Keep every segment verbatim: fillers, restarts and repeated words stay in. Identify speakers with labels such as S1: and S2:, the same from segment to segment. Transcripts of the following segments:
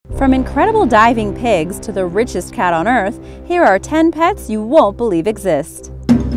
S1: From incredible diving pigs to the richest cat on earth, here are ten pets you won't believe exist.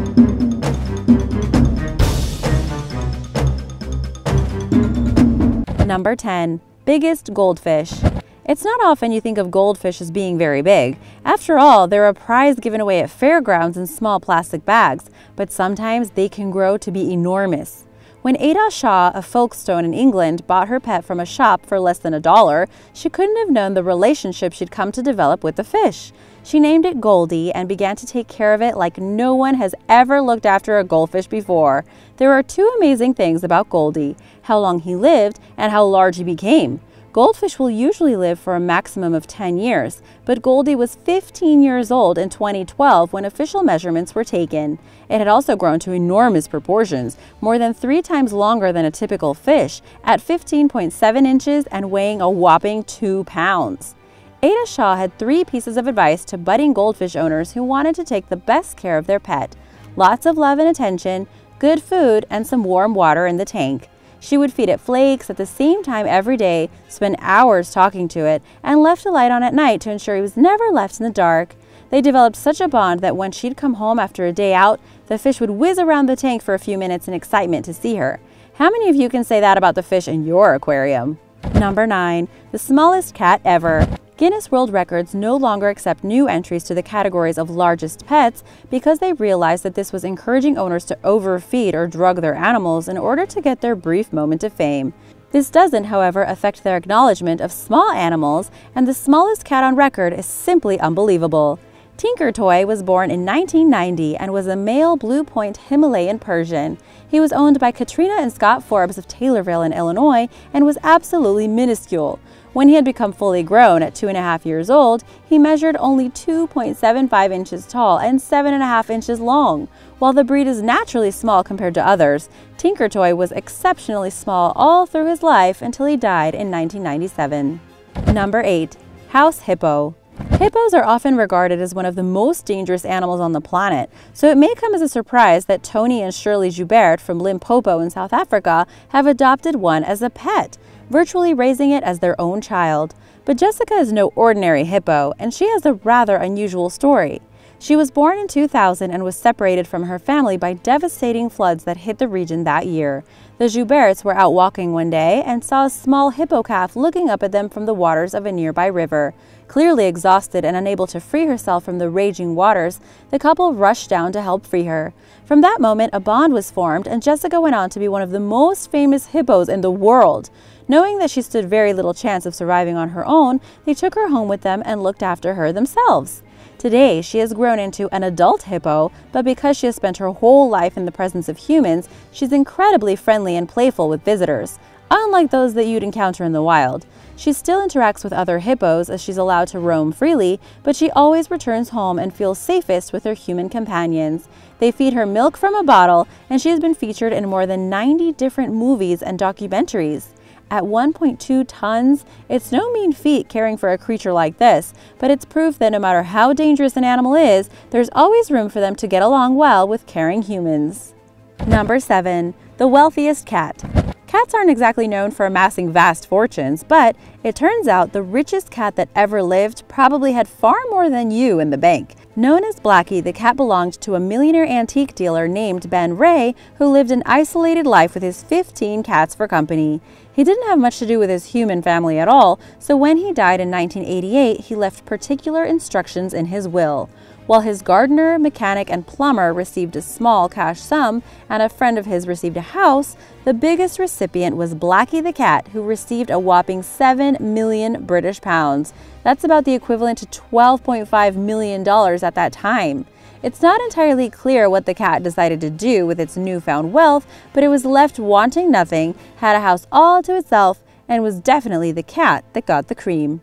S1: Number ten. Biggest goldfish. It's not often you think of goldfish as being very big. After all, they're a prize given away at fairgrounds in small plastic bags, but sometimes they can grow to be enormous. When Ada Shaw of Folkestone in England bought her pet from a shop for less than a dollar, she couldn't have known the relationship she'd come to develop with the fish. She named it Goldie and began to take care of it like no one has ever looked after a goldfish before. There are two amazing things about Goldie: how long he lived and how large he became. Goldfish will usually live for a maximum of ten years, but Goldie was fifteen years old in twenty twelve when official measurements were taken. It had also grown to enormous proportions, more than three times longer than a typical fish, at fifteen point seven inches and weighing a whopping two pounds. Ada Shaw had three pieces of advice to budding goldfish owners who wanted to take the best care of their pet: lots of love and attention, good food, and some warm water in the tank. She would feed it flakes at the same time every day, spend hours talking to it, and left a light on at night to ensure he was never left in the dark. They developed such a bond that when she'd come home after a day out, the fish would whiz around the tank for a few minutes in excitement to see her. How many of you can say that about the fish in your aquarium? Number nine. The smallest cat ever. Guinness World Records no longer accept new entries to the categories of largest pets because they realized that this was encouraging owners to overfeed or drug their animals in order to get their brief moment of fame. This doesn't, however, affect their acknowledgement of small animals, and the smallest cat on record is simply unbelievable. Tinker Toy was born in nineteen ninety and was a male Blue Point Himalayan Persian. He was owned by Katrina and Scott Forbes of Taylorville in Illinois and was absolutely minuscule. When he had become fully grown at two and a half years old, he measured only two point seven five inches tall and seven and a half inches long. While the breed is naturally small compared to others, Tinker Toy was exceptionally small all through his life until he died in nineteen ninety-seven. Number eight. House hippo. Hippos are often regarded as one of the most dangerous animals on the planet, so it may come as a surprise that Tony and Shirley Joubert from Limpopo in South Africa have adopted one as a pet, virtually raising it as their own child. But Jessica is no ordinary hippo, and she has a rather unusual story. She was born in two thousand and was separated from her family by devastating floods that hit the region that year. The Jouberts were out walking one day and saw a small hippo calf looking up at them from the waters of a nearby river. Clearly exhausted and unable to free herself from the raging waters, the couple rushed down to help free her. From that moment, a bond was formed, and Jessica went on to be one of the most famous hippos in the world. Knowing that she stood very little chance of surviving on her own, they took her home with them and looked after her themselves. Today, she has grown into an adult hippo, but because she has spent her whole life in the presence of humans, she's incredibly friendly and playful with visitors, unlike those that you'd encounter in the wild. She still interacts with other hippos as she's allowed to roam freely, but she always returns home and feels safest with her human companions. They feed her milk from a bottle, and she has been featured in more than ninety different movies and documentaries. At one point two tons, it's no mean feat caring for a creature like this, but it's proof that no matter how dangerous an animal is, there's always room for them to get along well with caring humans. Number seven. The wealthiest cat. Cats aren't exactly known for amassing vast fortunes, but it turns out the richest cat that ever lived probably had far more than you in the bank. Known as Blackie, the cat belonged to a millionaire antique dealer named Ben Ray, who lived an isolated life with his fifteen cats for company. He didn't have much to do with his human family at all, so when he died in nineteen eighty-eight, he left particular instructions in his will. While his gardener, mechanic, and plumber received a small cash sum, and a friend of his received a house, the biggest recipient was Blackie the cat, who received a whopping seven million British pounds. That's about the equivalent to twelve point five million dollars at that time. It's not entirely clear what the cat decided to do with its newfound wealth, but it was left wanting nothing, had a house all to itself, and was definitely the cat that got the cream.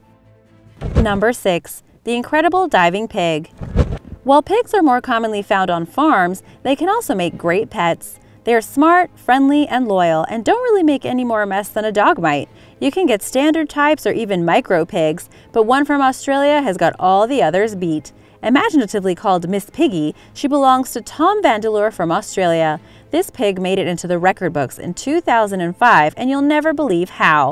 S1: Number six. The incredible diving pig. While pigs are more commonly found on farms, they can also make great pets. They are smart, friendly, and loyal, and don't really make any more mess than a dog might. You can get standard types or even micro pigs, but one from Australia has got all the others beat. Imaginatively called Miss Piggy, she belongs to Tom Vandeleur from Australia. This pig made it into the record books in two thousand five, and you'll never believe how.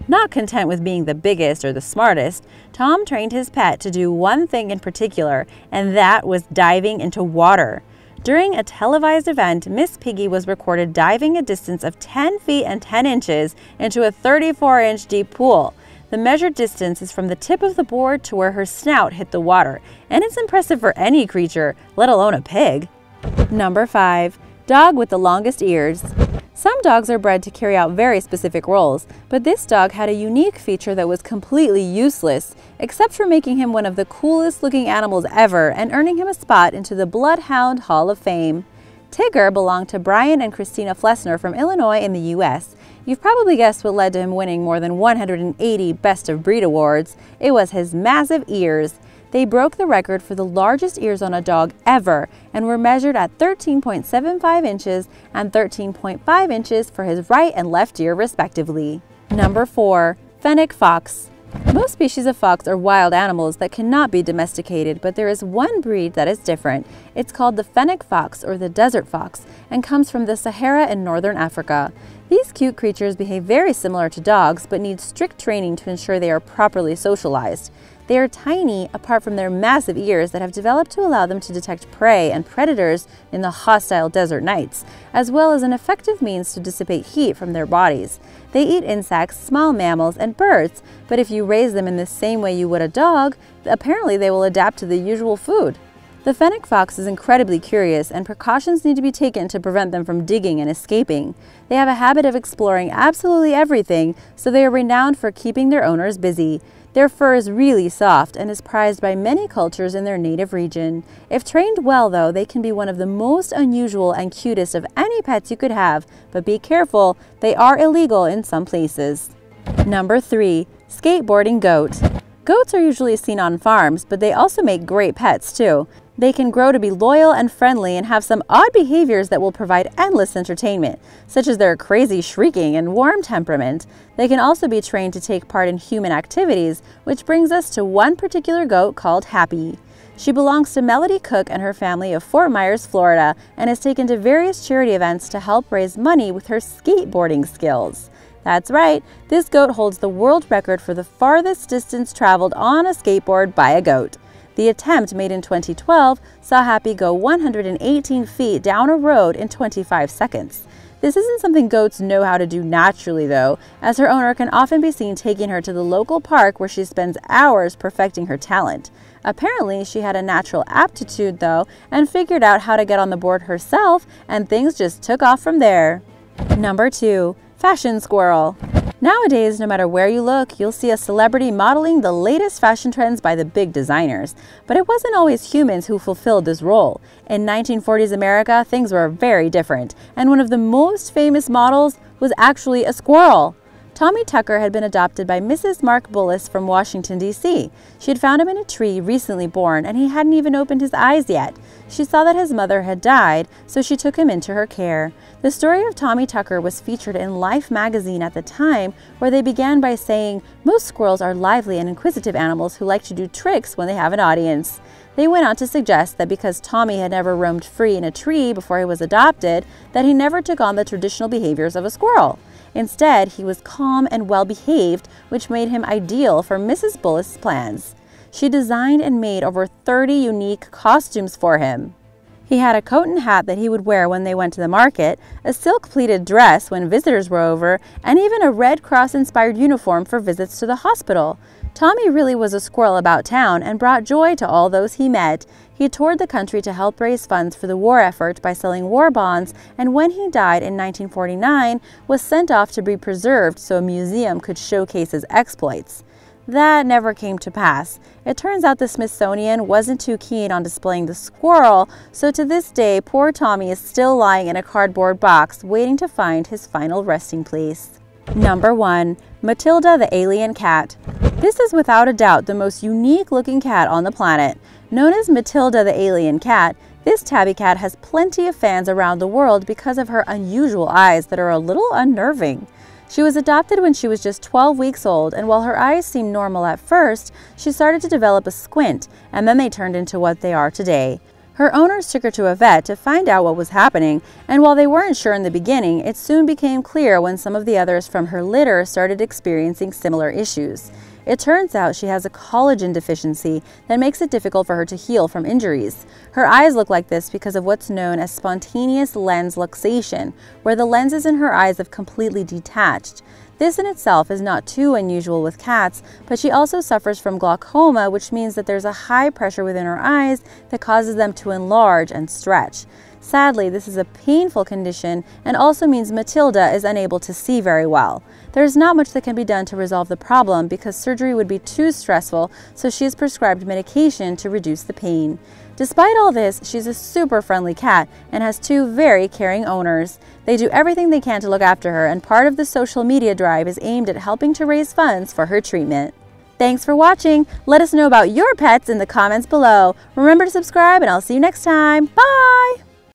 S1: Not content with being the biggest or the smartest, Tom trained his pet to do one thing in particular, and that was diving into water. During a televised event, Miss Piggy was recorded diving a distance of ten feet and ten inches into a thirty-four inch deep pool. The measured distance is from the tip of the board to where her snout hit the water, and it's impressive for any creature, let alone a pig. Number five. Dog with the longest ears. Some dogs are bred to carry out very specific roles, but this dog had a unique feature that was completely useless, except for making him one of the coolest looking animals ever and earning him a spot into the Bloodhound Hall of Fame. Tigger belonged to Brian and Christina Flessner from Illinois in the U S You've probably guessed what led to him winning more than one hundred eighty Best of Breed awards. It was his massive ears. They broke the record for the largest ears on a dog ever and were measured at thirteen point seven five inches and thirteen point five inches for his right and left ear respectively. Number four. Fennec Fox. Most species of fox are wild animals that cannot be domesticated, but there is one breed that is different. It's called the fennec fox or the desert fox and comes from the Sahara in northern Africa. These cute creatures behave very similar to dogs but need strict training to ensure they are properly socialized. They are tiny apart from their massive ears that have developed to allow them to detect prey and predators in the hostile desert nights, as well as an effective means to dissipate heat from their bodies. They eat insects, small mammals, and birds, but if you raise them in the same way you would a dog, apparently they will adapt to the usual food. The fennec fox is incredibly curious, and precautions need to be taken to prevent them from digging and escaping. They have a habit of exploring absolutely everything, so they are renowned for keeping their owners busy. Their fur is really soft and is prized by many cultures in their native region. If trained well, though, they can be one of the most unusual and cutest of any pets you could have, but be careful, they are illegal in some places. Number three. Skateboarding goat. Goats are usually seen on farms, but they also make great pets too. They can grow to be loyal and friendly and have some odd behaviors that will provide endless entertainment, such as their crazy shrieking and warm temperament. They can also be trained to take part in human activities, which brings us to one particular goat called Happy. She belongs to Melody Cook and her family of Fort Myers, Florida, and is taken to various charity events to help raise money with her skateboarding skills. That's right, this goat holds the world record for the farthest distance traveled on a skateboard by a goat. The attempt, made in twenty twelve, saw Happy go one hundred eighteen feet down a road in twenty-five seconds. This isn't something goats know how to do naturally, though, as her owner can often be seen taking her to the local park where she spends hours perfecting her talent. Apparently, she had a natural aptitude, though, and figured out how to get on the board herself, and things just took off from there. Number two. Fashion squirrel. Nowadays, no matter where you look, you'll see a celebrity modeling the latest fashion trends by the big designers. But it wasn't always humans who fulfilled this role. In nineteen forties America, things were very different, and one of the most famous models was actually a squirrel. Tommy Tucker had been adopted by Missus Mark Bullis from Washington, D C She had found him in a tree recently born, and he hadn't even opened his eyes yet. She saw that his mother had died, so she took him into her care. The story of Tommy Tucker was featured in Life magazine at the time, where they began by saying, "Most squirrels are lively and inquisitive animals who like to do tricks when they have an audience." They went on to suggest that because Tommy had never roamed free in a tree before he was adopted, that he never took on the traditional behaviors of a squirrel. Instead, he was calm and well-behaved, which made him ideal for Missus Bullis' plans. She designed and made over thirty unique costumes for him. He had a coat and hat that he would wear when they went to the market, a silk-pleated dress when visitors were over, and even a Red Cross-inspired uniform for visits to the hospital. Tommy really was a squirrel about town and brought joy to all those he met. He toured the country to help raise funds for the war effort by selling war bonds, and when he died in nineteen forty-nine, was sent off to be preserved so a museum could showcase his exploits. That never came to pass. It turns out the Smithsonian wasn't too keen on displaying the squirrel, so to this day, poor Tommy is still lying in a cardboard box, waiting to find his final resting place. Number one. Matilda the Alien Cat. This is without a doubt the most unique-looking cat on the planet. Known as Matilda the Alien Cat, this tabby cat has plenty of fans around the world because of her unusual eyes that are a little unnerving. She was adopted when she was just twelve weeks old, and while her eyes seemed normal at first, she started to develop a squint, and then they turned into what they are today. Her owners took her to a vet to find out what was happening, and while they weren't sure in the beginning, it soon became clear when some of the others from her litter started experiencing similar issues. It turns out she has a collagen deficiency that makes it difficult for her to heal from injuries. Her eyes look like this because of what's known as spontaneous lens luxation, where the lenses in her eyes have completely detached. This in itself is not too unusual with cats, but she also suffers from glaucoma, which means that there's a high pressure within her eyes that causes them to enlarge and stretch. Sadly, this is a painful condition and also means Matilda is unable to see very well. There's not much that can be done to resolve the problem because surgery would be too stressful, so she is prescribed medication to reduce the pain. Despite all this, she's a super friendly cat and has two very caring owners. They do everything they can to look after her, and part of the social media drive is aimed at helping to raise funds for her treatment. Thanks for watching. Let us know about your pets in the comments below. Remember to subscribe, and I'll see you next time. Bye!